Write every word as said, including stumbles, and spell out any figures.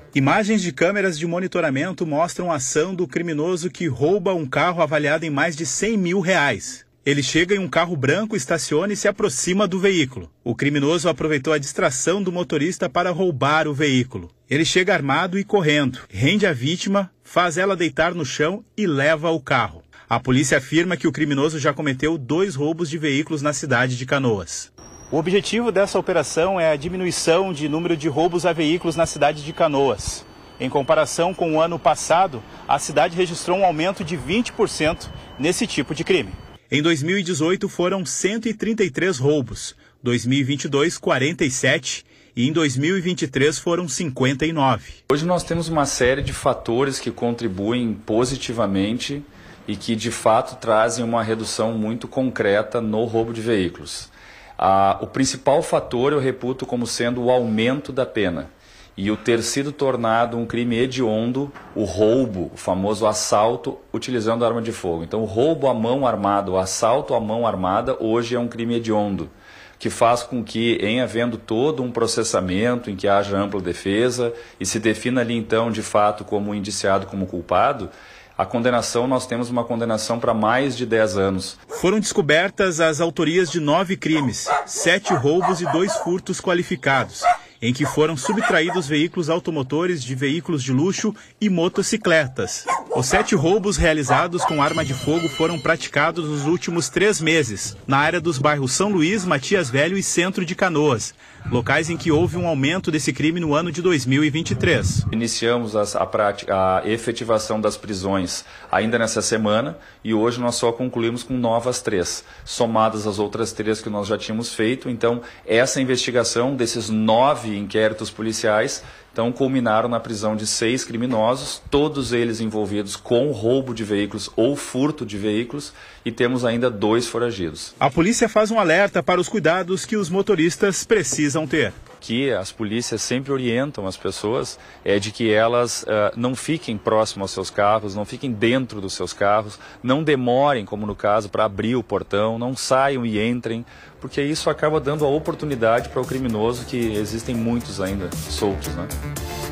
Imagens de câmeras de monitoramento mostram a ação do criminoso que rouba um carro avaliado em mais de cem mil reais. Ele chega em um carro branco, estaciona e se aproxima do veículo. O criminoso aproveitou a distração do motorista para roubar o veículo. Ele chega armado e correndo, rende a vítima, faz ela deitar no chão e leva o carro. A polícia afirma que o criminoso já cometeu dois roubos de veículos na cidade de Canoas. O objetivo dessa operação é a diminuição de número de roubos a veículos na cidade de Canoas. Em comparação com o ano passado, a cidade registrou um aumento de vinte por cento nesse tipo de crime. Em dois mil e dezoito foram cento e trinta e três roubos, dois mil e vinte e dois, quarenta e sete e em dois mil e vinte e três foram cinquenta e nove. Hoje nós temos uma série de fatores que contribuem positivamente e que de fato trazem uma redução muito concreta no roubo de veículos. Ah, o principal fator eu reputo como sendo o aumento da pena e o ter sido tornado um crime hediondo, o roubo, o famoso assalto utilizando arma de fogo. Então o roubo à mão armada, o assalto à mão armada hoje é um crime hediondo, que faz com que, em havendo todo um processamento em que haja ampla defesa e se defina ali então de fato como indiciado como culpado, a condenação, nós temos uma condenação para mais de dez anos. Foram descobertas as autorias de nove crimes, sete roubos e dois furtos qualificados, em que foram subtraídos veículos automotores de veículos de luxo e motocicletas. Os sete roubos realizados com arma de fogo foram praticados nos últimos três meses, na área dos bairros São Luís, Matias Velho e Centro de Canoas, locais em que houve um aumento desse crime no ano de dois mil e vinte e três. Iniciamos a, a, prática, a efetivação das prisões ainda nessa semana e hoje nós só concluímos com novas três, somadas às outras três que nós já tínhamos feito. Então, essa investigação desses nove inquéritos policiais então culminaram na prisão de seis criminosos, todos eles envolvidos com roubo de veículos ou furto de veículos, e temos ainda dois foragidos. A polícia faz um alerta para os cuidados que os motoristas precisam ter. Que as polícias sempre orientam as pessoas é de que elas uh, não fiquem próximo aos seus carros, não fiquem dentro dos seus carros, não demorem, como no caso, para abrir o portão, não saiam e entrem, porque isso acaba dando a oportunidade para o criminoso, que existem muitos ainda soltos, né?